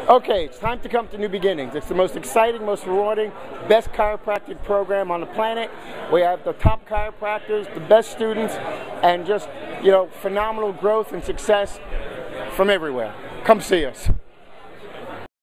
Okay, it's time to come to New Beginnings. It's the most exciting, most rewarding, best chiropractic program on the planet. We have the top chiropractors, the best students, and just, phenomenal growth and success from everywhere. Come see us.